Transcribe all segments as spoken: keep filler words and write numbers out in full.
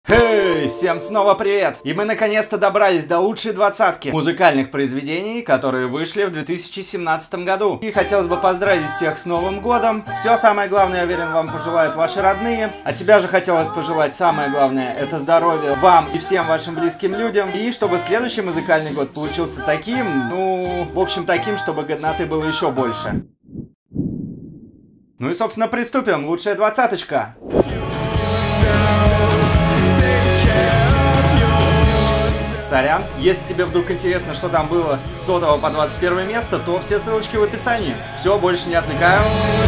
Хей, всем снова привет! И мы наконец-то добрались до лучшей двадцатки музыкальных произведений, которые вышли в две тысячи семнадцатом году. И хотелось бы поздравить всех с Новым годом. Все самое главное, я уверен, вам пожелают ваши родные. А тебя же хотелось пожелать самое главное, это здоровье вам и всем вашим близким людям. И чтобы следующий музыкальный год получился таким, ну, в общем, таким, чтобы годноты было еще больше. Ну и, собственно, приступим. Лучшая двадцаточка. Сорян, если тебе вдруг интересно, что там было с сотого по двадцать первое место, то все ссылочки в описании. Все, больше не отвлекаю.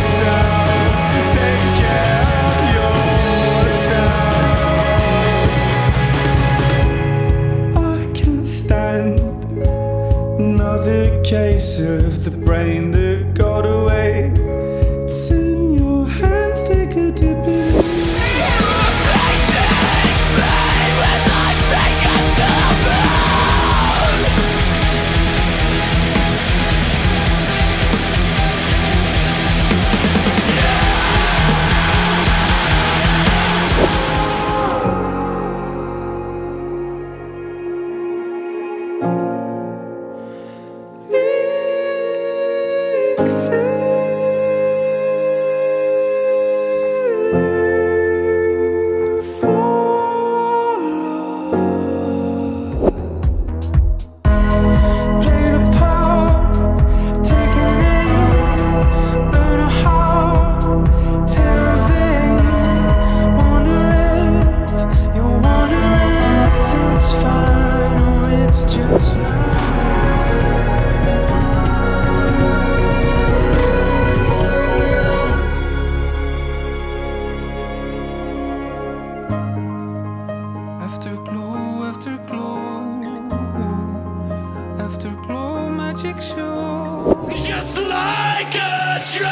Just like a drug.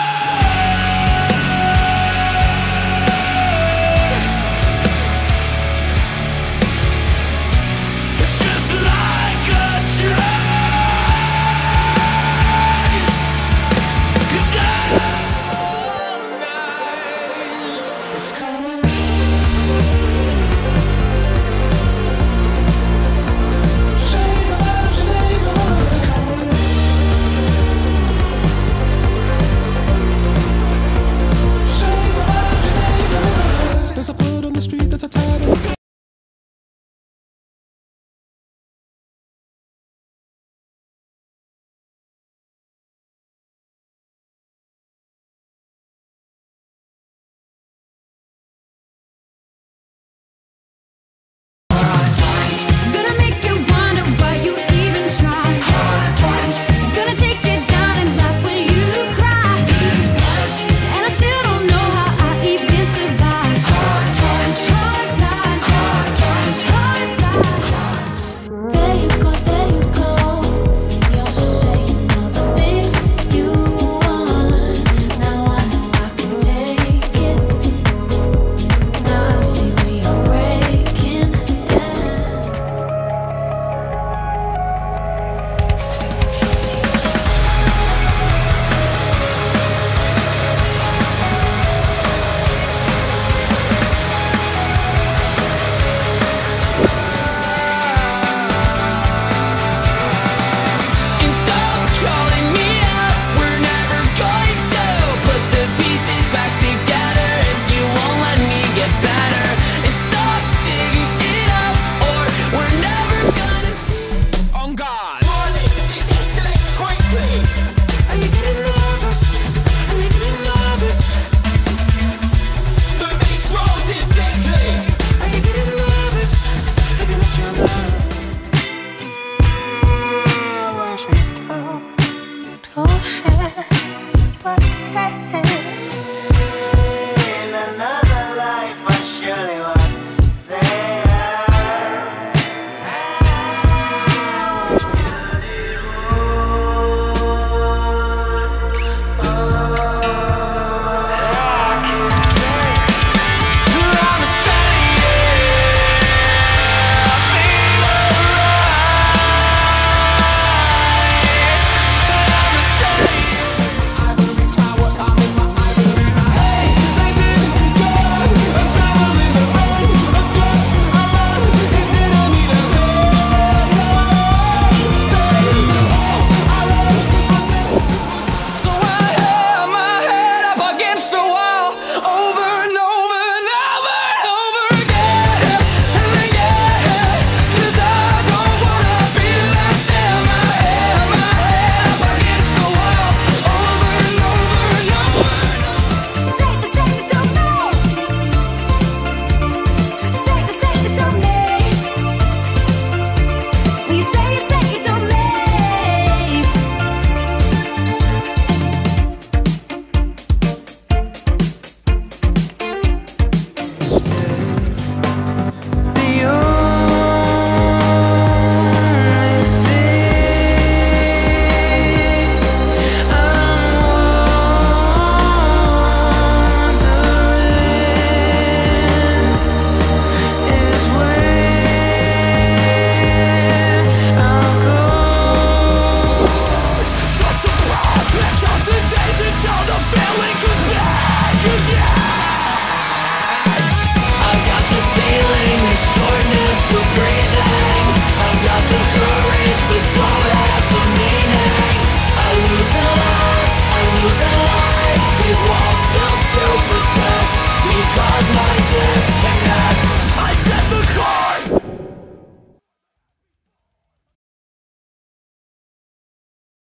Just like a drug. 'Cause all night it's coming. There's a foot on the street that's a title.